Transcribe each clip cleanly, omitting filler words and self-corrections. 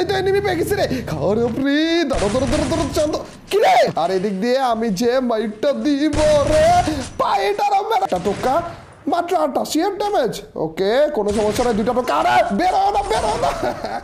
তো এনিমি পেয়ে গেছি রে। খারে প্রি ধরো ধরো ধরো ধরো চান্দু কি রে। আর এদিক দিয়ে আমি যে মাইটটা দিব রে পায়েটার একটা টোকা মাত্র 88 ড্যামেজ। ওকে কোনো সমস্যা নাই, দুইটা টোকা। আরে বেরো না বেরো না।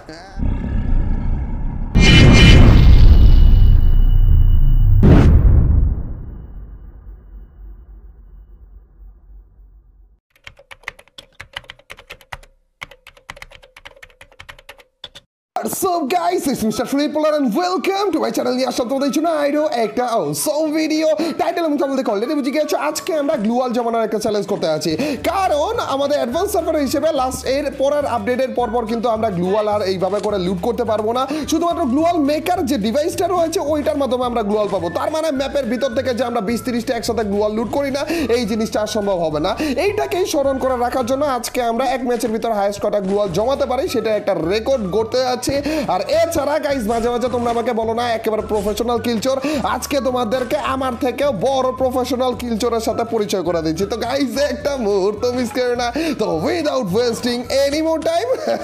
What's up guys, it's Mr. Tripler and welcome to my channel. নিয়ে আসলাম তোমাদের জন্য আইরো একটা ভিডিও টাইটেল এবং তোমাদের অলরেডি বুঝে গেছো। আজকে আমরা গ্লুয়াল জমানোর একটা চ্যালেঞ্জ করতে আছি, কারণ আমাদের অ্যাডভান্স সার্ভার হিসেবে লাস্ট এর পরের আপডেটের পরপর কিন্তু আমরা গ্লুয়াল আর এইভাবে করে লুট করতে পারবো না। শুধুমাত্র গ্লুয়াল মেকার যে ডিভাইসটা রয়েছে ওইটার মাধ্যমে আমরা গ্লুয়াল পাবো। তার মানে ম্যাপের ভিতর থেকে যে আমরা 20-30টা একসাথে গ্লুয়াল লুট করি না, এই জিনিসটা আর সম্ভব হবে না। এইটাকেই স্মরণ করে রাখার জন্য আজকে আমরা এক ম্যাচের ভিতর হাইয়েস্ট কটা গ্লুয়াল জমাতে পারি সেটা একটা রেকর্ড করতে যাচ্ছি। আর এছাড়া গাইস মাঝে মাঝে তোমরা আমাকে বলো না একেবারে প্রফেশনাল কিলচোর, আজকে তোমাদেরকে আমার থেকে বড় প্রফেশনাল কিলচোরের সাথে পরিচয় করে দিচ্ছি। তো গাইস একটা মুহূর্ত মিস করো না। তো without wasting any more time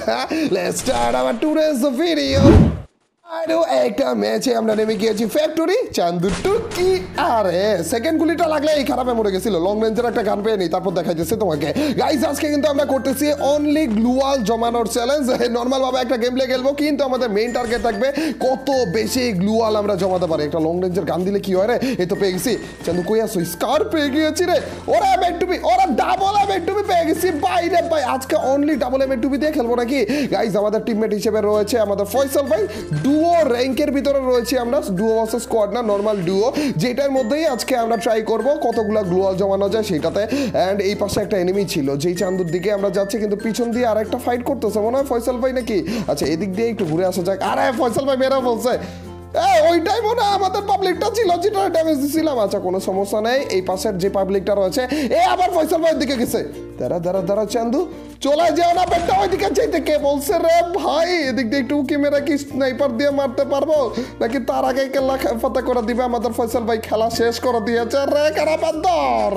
let's start our today's video. আরো একটা ম্যাচে আমরা নেমে গিয়েছি ফ্যাক্টরি চান্দু টুকি। আরে সেকেন্ড গুলিটা লাগলে এই খারাপে মরে গেছিল। লং রেঞ্জের একটা গান পেয়ে নি, তারপর দেখাইতেছি তোমাকে। গাইস আজকে কিন্তু আমরা করতেছি অনলি গ্লুয়াল জমানোর চ্যালেঞ্জ। নর্মাল ভাবে একটা গেম প্লে খেলবো, কিন্তু আমাদের মেইন টার্গেট থাকবে কত বেশি গ্লুয়াল আমরা জমাতে পারি। একটা লং রেঞ্জের গান দিলে কি হয় রে। এই তো পেয়ে গেছি চান্দু, কই আসো? স্কার পেয়ে গিয়েছি রে। ওরা এমএ2বি, ওরা ডাবল এমএ2বি পেয়ে গেছি। বাইরে ভাই আজকে অনলি ডাবল এমএ2বি দিয়ে খেলবো নাকি। গাইস আমাদের টিমমেট হিসেবে রয়েছে আমাদের ফয়সাল ভাই। ডুও র্যাঙ্কের ভিতরে রয়েছে আমরা, ডুও ভার্সেস স্কোয়াড না, নরমাল ডুও, যেটার মধ্যেই আজকে আমরা ট্রাই করব কতগুলো গ্লুয়াল জমানো যায় সেটাতে। এন্ড এই পাশে একটা এনিমি ছিল যেই চান্দুর দিকে আমরা যাচ্ছি, কিন্তু পিছন দিয়ে আরেকটা ফাইট করতেছে মনে হয় ফয়সাল ভাই নাকি। আচ্ছা এদিক দিয়ে একটু ঘুরে আসা যাক। আরে ফয়সাল ভাই মেরা বলছে ওইটাই মনে হয় আমাদের পাবলিকটা ছিল যেটা ড্যামেজ দিছিলাম। আচ্ছা কোনো সমস্যা নেই, এই পাশের যে পাবলিকটা রয়েছে আবার ফয়সাল ভাইয়ের দিকে গেছে। দাঁড়া দাঁড়া দাঁড়া চান্দু, চলে যাও না বেটা ওইদিকে চাইতে। কে বলছে রে ভাই এদিক দিয়ে একটু উকি মেরে কি স্নাইপার দিয়ে মারতে পারবো নাকি তার আগে কেল্লা ফাতা করে দিবে আমাদের ফয়সাল ভাই? খেলা শেষ করে দিয়েছে রে কারাবান্দর,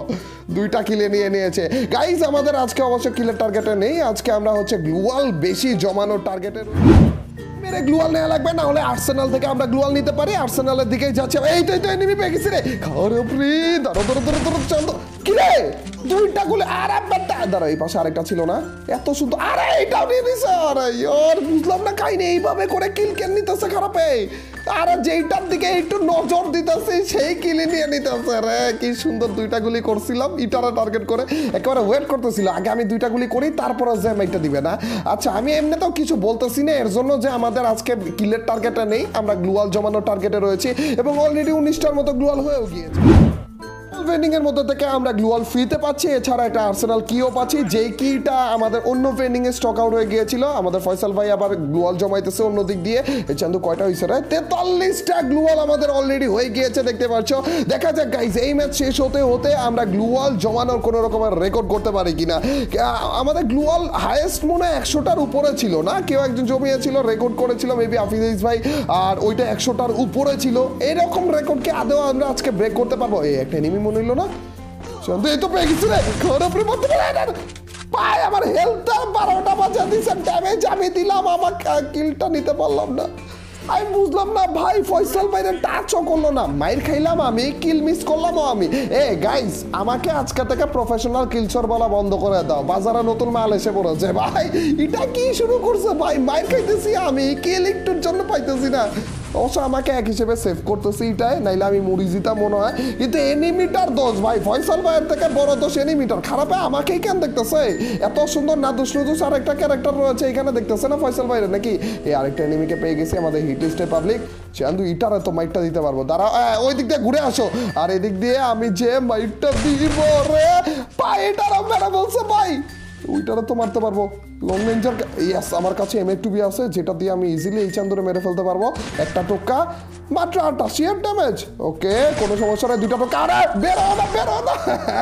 দুইটা কিলে নিয়ে নিয়েছে। গাইজ আমাদের আজকে অবশ্য কিলের টার্গেটে নেই, আজকে আমরা হচ্ছে গ্লুয়াল বেশি জমানোর টার্গেটের। মেরে গ্লুয়াল নেওয়া লাগবে, না হলে আর্সেনাল থেকে আমরা গ্লুয়াল নিতে পারি। আর্সেনালের দিকেই যাচ্ছে। এই তো এনিমি পেয়ে গেছি রে। খারে প্রি ধরো ধরো ধরো ধরো চান্দু কি রে। দুইটা গুলি। আরে বেটা দাঁড়া, এই পাশে আরেকটা ছিল না, এত সুন্দর। আরে এটাও নিয়ে নিছে। আরে ইয়ার বুঝলাম না কাহিনী, এইভাবে করে কিল কেন নিতেছে খারাপে। আরে যেইটার দিকে একটু নজর দিতেছে সেই কিলি নিয়ে নিতেছে রে। কি সুন্দর দুইটা গুলি করছিলাম ইটারে টার্গেট করে, একেবারে ওয়েট করতেছিল আগে আমি দুইটা গুলি করি তারপরে যে মাইটা দিবে না। আচ্ছা আমি এমনিতেও কিছু বলতেছি না এর জন্য যে আমাদের আজকে কিলের টার্গেটে নেই, আমরা গ্লুয়াল জমানোর টার্গেটে রয়েছি এবং অলরেডি 19টার মতো গ্লুয়াল হয়েও গিয়েছে। ভেন্ডিং এর মধ্যে থেকে আমরা গ্লুয়াল ফ্রিতে পাচ্ছি, এছাড়া একটা আর্সেনাল কিও পাচ্ছি, যেই কিটা আমাদের অন্য ভেন্ডিং এ স্টক আউট হয়ে গিয়েছিল। আমাদের ফয়সাল ভাই আবার গ্লুয়াল জমাইতেছে অন্য দিক দিয়ে। এই চান্দু কয়টা হয়েছে রে? 43টা গ্লুয়াল আমাদের অলরেডি হয়ে গিয়েছে, দেখতে পাচ্ছ। দেখা যাক গাইস এই ম্যাচ শেষ হতে হতে আমরা গ্লুয়াল জমানোর কোনো রকমের রেকর্ড করতে পারি কিনা। আমাদের গ্লুয়াল হাইয়েস্ট মনে হয় 100টার উপরে ছিল না, কেউ একজন জমিয়েছিল রেকর্ড করেছিল মেবি আফিজ ভাই, আর ওইটা 100টার উপরে ছিল। এরকম রেকর্ডকে আদৌ আমরা আজকে ব্রেক করতে পারবো? এই একটা এনিমি মনে হইলো না চান্দু, এই তো পেয়ে গেছি রে। খারাপ রে বলতে পারে ভাই আমার হেলথটা 12টা বাজা দিছে, ড্যামেজ আমি দিলাম, আমার কিলটা নিতে পারলাম না। আমি বুঝলাম না ভাই ফয়সাল ভাইরে টাচও করলো না, মাইর খাইলাম আমি, কিল মিস করলামও আমি। গাইস আমাকে আজকে থেকে প্রফেশনাল কিলচর বলা বন্ধ করে দাও, বাজারে নতুন মাল এসে পড়েছে ভাই। এটা কি শুরু করছে ভাই? মাইর খাইতেছি আমি, কিল একটুর জন্য পাইতেছি না। অবশ্য আমাকে এক হিসেবে সেভ করতেছি এটাই, নাইলে আমি মুড়ি জিতা মনে হয়। কিন্তু এনিমিটার দোষ ভাই, ফয়সাল ভাইয়ের থেকে বড় দোষ এনিমিটার। খারাপে আমাকেই কেন দেখতেছে? এত সুন্দর নাদুস নুদুস আর একটা ক্যারেক্টার রয়েছে এখানে, দেখতেছে না ফয়সাল ভাইয়ের নাকি? এই আরেকটা এনিমিকে পেয়ে গেছি আমাদের হিট লিস্টে পাবলিক। চান্দু ইটারে তো মাইটটা দিতে পারবো, দাঁড়া ওই দিক দিয়ে ঘুরে আসো। আর এদিক দিয়ে আমি যে মাইটটা দিব রে পায়েটারও মেরা বলছে ভাই, ওইটারও তো মারতে পারবো। লং রেঞ্জার ইয়াস আমার কাছে এমএ2বি আছে, যেটা দিয়ে আমি ইজিলি এই চান্দরে মেরে ফেলতে পারবো। একটা টোকা মাত্র 88 ড্যামেজ। ওকে কোনো সমস্যা নেই, দুইটা টোকা। আরে বেরো না বেরো না।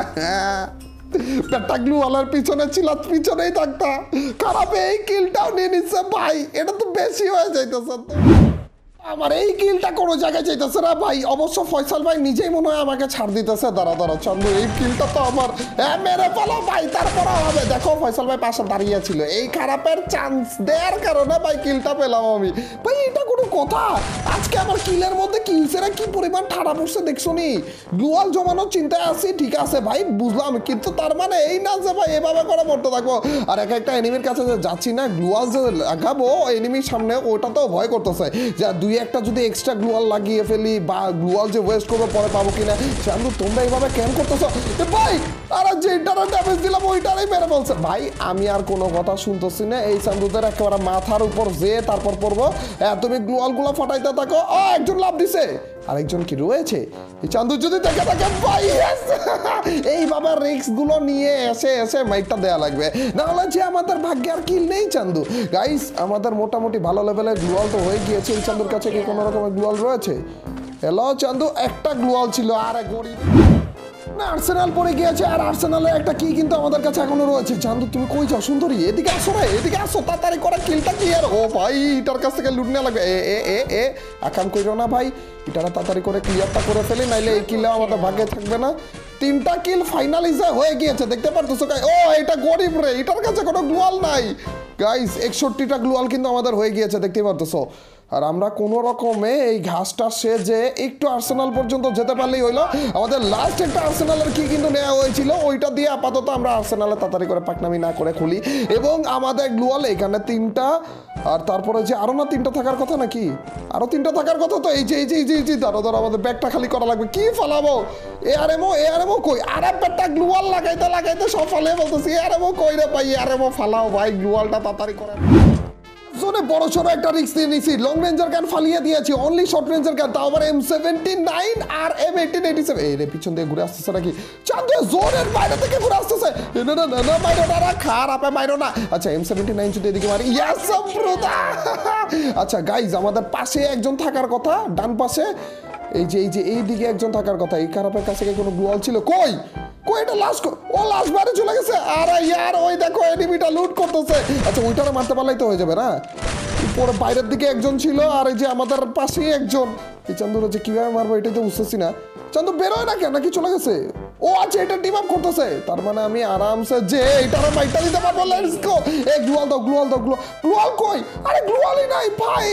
পেটা গ্লুওয়ালার পিছনে ছিল, পিছনেই থাকতা। খারাপ এই কিলটাও নিয়ে নিচ্ছে ভাই, এটা তো বেশি হয়ে যাইতেছে। আমার এই কিলটা কোনো জায়গায় চাইতেছে না ভাই। অবশ্য ফয়সাল ভাই নিজেই মনে হয় আমাকে ছাড় দিতেছে। দাঁড়া চান্দু, এই কিলটা তো আমার মেরে ফেলো ভাই, তারপরে হবে। দেখো ফয়সাল ভাই পাশে দাঁড়িয়ে ছিল, এই খারাপের চান্স দেওয়ার কারণে ভাই কিলটা পেলাম আমি। ভাই এটা কোনো কথা? আজকে আমার কিলের মধ্যে কিলসেরা কি পরিমাণ ঠাড়া পড়ছে দেখছো নি? গ্লুয়াল জমানোর চিন্তায় আছি, ঠিক আছে ভাই বুঝলাম, কিন্তু তার মানে এই না যে ভাই এভাবে করে পড়তে থাকবো। আর একটা এনিমির কাছে যে যাচ্ছি না, গ্লুয়াল যে লাগাবো এনিমির সামনে, ওটা তো ভয় করতেছে যে দুই একটা যদি এক্সট্রা গ্লুয়াল লাগিয়ে ফেলি বা গ্লুয়াল যে ওয়েস্ট করবো পরে পাবো কিনা। চান্দু তোমরা এইভাবে কেন করতেছো ভাই? আর যেটারে ড্যামেজ দিলাম ওইটারই মেরে বলছে ভাই। আমি আর কোনো কথা শুনতেছি না, এই চান্দুদের একেবারে মাথার উপর যে তারপর পড়বো। তুমি গ্লুয়াল গুলো ফাটাইতে থাকো। একজন লাভ দিছে, আরেকজন কি রয়েছে? এই চান্দু যদি দেখে থাকে ভাই এইভাবে রিস্ক গুলো নিয়ে এসে মাইকটা দেয়া লাগবে, না হলে যে আমাদের ভাগ্যে আর কিল নেই। চান্দু গাইস আমাদের মোটামুটি ভালো লেভেলের গ্লুয়াল তো হয়ে গিয়েছে। এই চান্দুর কাছে কি কোনো রকমের গ্লুয়াল রয়েছে? হ্যালো চান্দু, একটা গ্লুয়াল ছিল, আর গরিব না আর্সেনাল পড়ে গিয়েছে। আর আর্সেনালের একটা কি কিন্তু আমাদের কাছে এখনো রয়েছে। চান্দু তুমি কই যাও সুন্দরী? এদিকে আসো না, এদিকে আসো তাড়াতাড়ি করে কিলটা ক্লিয়ার। ও ভাই এটার কাছ থেকে লুট নেওয়া লাগবে। এ আকাম কইরো না ভাই, এটারা তাড়াতাড়ি করে ক্লিয়ারটা করে ফেলি, নাইলে এই কিলও আমাদের ভাগ্যে থাকবে না। 3টা কিল ফাইনালিজে হয়ে গিয়েছে, দেখতে পারতেছো গাইস। ও এটা গরিব রে, এটার কাছে কোনো গ্লুয়াল নাই গাইস। 61টা গ্লুয়াল কিন্তু আমাদের হয়ে গিয়েছে, দেখতে পারতেছো। আর আমরা কোনো রকমে এই ঘাসটা সেজে একটু আর্সেনাল পর্যন্ত যেতে পারলেই হইলো। আমাদের লাস্ট একটা আর্সেনালের কি কিন্তু নেওয়া হয়েছিল, ওইটা দিয়ে আপাতত আমরা আর্সেনালে তাড়াতাড়ি করে পাকনামি না করে খুলি। এবং আমাদের গ্লুয়াল এখানে 3টা, আর তারপরে যে আরো না 3টা থাকার কথা নাকি? আরো 3টা থাকার কথা তো। এই যে ধরো আমাদের ব্যাগটা খালি করা লাগবে। কি ফালাবো? এআরএমও কই? আরে ব্যাগটা গ্লুয়াল লাগাইতে সব ফালিয়ে বলতেছি। এআরএমও কই রে ভাই? এআরএমও ফালাও ভাই, গ্লুয়ালটা তাড়াতাড়ি করে। জোনে বড় সড়ো একটা রিস্ক নিয়ে নিছি, লং রেঞ্জার গান ফালিয়ে দিয়েছি, অনলি শর্ট রেঞ্জার গান, তাও আবার M79 আর M1887। এই রে পিছন দিয়ে ঘুরে আসতেছে নাকি? চাঁদে জোনের বাইরে থেকে ঘুরে আসতেছে। না মাইরো না, খারাপে মাইরো না। আচ্ছা M79 যদি এদিকে মারি, ইয়েস ব্রোদা। আচ্ছা গাইজ আমাদের পাশে একজন থাকার কথা, ডান পাশে এই যে এই দিকে একজন থাকার কথা। এই খারাপের কাছে কোনো গ্লুয়াল ছিল? কই এটা লাস্ট, ও লাস্ট বাইরে চলে গেছে। আরে ইয়ার ওই দেখো এনিমিটা লুট করতেছে। আচ্ছা ওইটারে মারতে পারলেই তো হয়ে যাবে না? উপরে বাইরের দিকে একজন ছিল, আর এই যে আমাদের পাশেই একজন। এই চান্দুরা যে কিভাবে মারবো এটাই তো বুঝতেছি না। চান্দু বেরোয় না কেন, নাকি চলে গেছে? ও আচ্ছা এটা টিম আপ করতেছে, তার মানে আমি আরামসে যে এইটারে মাইটা দিতে পারবো। Let's go. এই গ্লুয়াল দাও। গ্লুয়াল কই? আরে গ্লুয়ালই নাই ভাই।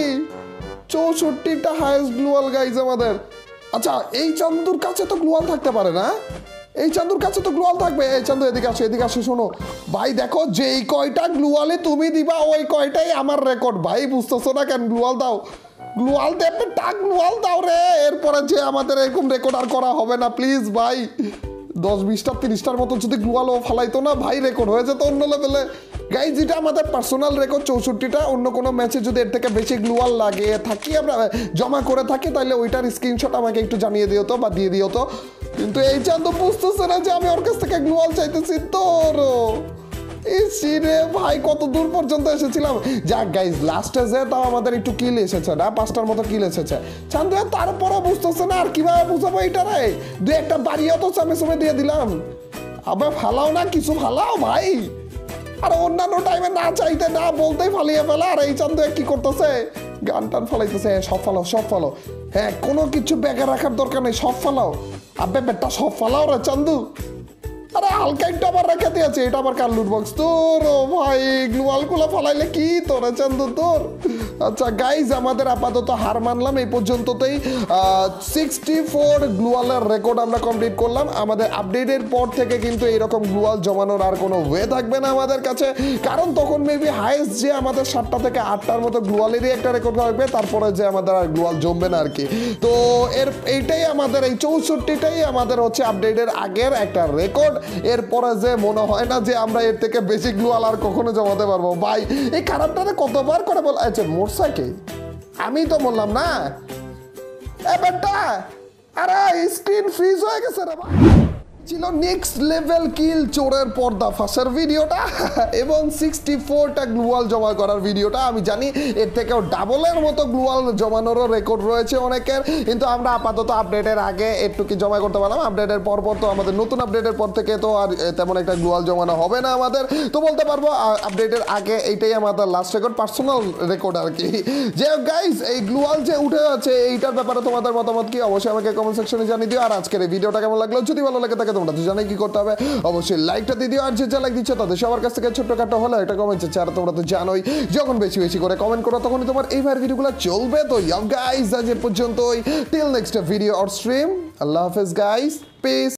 64টা হাইয়েস্ট গ্লুয়াল গাইজ আমাদের। আচ্ছা এই চান্দুর কাছে তো গ্লুয়াল থাকতে পারে না? এই চান্দুর কাছে তো গ্লুয়াল থাকবে। এই চান্দু এদিকে আসো শোনো ভাই, দেখো যেই কয়টা গ্লুয়ালে তুমি দিবা ওই কয়টাই আমার রেকর্ড ভাই। বুঝতেছো না কেন? গ্লুয়াল দাও, গ্লুয়াল দেবে, টাক গ্লুয়াল দাও রে। এরপরে যে আমাদের এরকম রেকর্ড আর করা হবে না প্লিজ ভাই। 10-20টা 30টার মতো যদি গ্লুয়ালও ফালাইতো না ভাই, রেকর্ড হয়ে যেত অন্য লেভেলে গাইজ। যেটা আমাদের পার্সোনাল রেকর্ড 64টা, অন্য কোনো ম্যাচে যদি এর থেকে বেশি গ্লুয়াল লাগে থাকি, আমরা জমা করে থাকি, তাহলে ওইটার স্ক্রিনশট আমাকে একটু জানিয়ে দিও তো, বা দিয়ে দিও তো। কিন্তু এই চাঁদ তো বুঝতেছে না যে আমি ওর কাছ থেকে গ্লুয়াল চাইতেছি। তোর রে ভাই কত দূর পর্যন্ত এসেছিলাম। যাক গাইজ লাস্টে যে তাও আমাদের একটু কিল এসেছে না, 5টার মতো কিল এসেছে। চান্দু তারপরে বুঝতেছে না, আর কিভাবে বুঝাবো এইটা রে? 2-1টা বাড়িও তো চামে দিয়ে দিলাম। আবার ফালাও না, কিছু ফালাও ভাই। আর অন্যান্য টাইমে না চাইতে না বলতেই ফালিয়ে ফেলা। আর এই চান্দু কি করতেছে? গান টান ফালাইতেছে। সব ফালাও। হ্যাঁ কোনো কিছু ব্যাগে রাখার দরকার নেই, সব ফালাও। আবে বেটা সব ফালাও রে চান্দু। আরে হালকা একটু আবার রেখে দিয়েছে, এটা আবার কার লুট বক্স? তোর ভাই গ্লুয়াল গুলো ফালাইলে কি তোর চান্দু তোর। আচ্ছা গাইজ আমাদের আপাতত হার মানলাম এই পর্যন্ততেই। 64 গ্লুয়ালের রেকর্ড আমরা কমপ্লিট করলাম। আমাদের আপডেটের পর থেকে কিন্তু এইরকম গ্লুয়াল জমানোর আর কোনো ওয়ে থাকবে না আমাদের কাছে, কারণ তখন মেবি হাইস্ট যে আমাদের 7টা থেকে 8টার মতো গ্লুয়ালেরই একটা রেকর্ড থাকবে, তারপরে যে আমাদের আর গ্লুয়াল জমবে না আর কি। তো এইটাই আমাদের এই 64টাই আমাদের হচ্ছে আপডেটের আগের একটা রেকর্ড। এরপরে যে মনে হয় না যে আমরা এর থেকে বেশি গ্লুয়াল আর কখনো জমাতে পারবো ভাই। এই খারাপটারে কতবার করে বল। আচ্ছা মোটরসাইকেল আমি তো বললাম না এ বেটা। আরে স্ক্রিন ফ্রিজ হয়ে গেছে রে ভাই। ছিল নেক্সট লেভেল কিল চোরের পর্দা ফাঁসের ভিডিওটা এবং 64টা গ্লুয়াল জমা করার ভিডিওটা। আমি জানি এর থেকেও ডাবলের মতো গ্লুয়াল জমানোরও রেকর্ড রয়েছে অনেকের, কিন্তু আমরা আপাতত আপডেটের আগে একটু কি জমা করতে পারলাম। আপডেটের পর তো আমাদের নতুন আপডেটের পর থেকে তো আর তেমন একটা গ্লুয়াল জমানো হবে না আমাদের, তো বলতে পারবো আপডেটের আগে এইটাই আমাদের লাস্ট রেকর্ড, পার্সোনাল রেকর্ড আর কি। যে গাইস এই গ্লুয়াল যে উঠে যাচ্ছে এইটার ব্যাপারে তোমাদের মতামত কি অবশ্যই আমাকে কমেন্ট সেকশনে জানিয়ে দিও। আর আজকের এই ভিডিওটা কেমন লাগলো, যদি ভালো লাগে থাকে তোমরা তো জানাই কি করতে হবে, অবশ্যই লাইকটা দিয়ে দিও। আর যে যা লাইক দিচ্ছ তাদের সবার কাছ থেকে ছোট্টখাটো হলে একটা কমেন্ট চাচ্ছে, আর তোমরা তো জানোই যখন বেশি বেশি করে কমেন্ট করো তখনই তোমার এই ভাইয়ের ভিডিওগুলো চলবে। তো গাইস আজ এ পর্যন্তই, till next video or stream, আল্লাহ হাফেজ গাইস, পিস।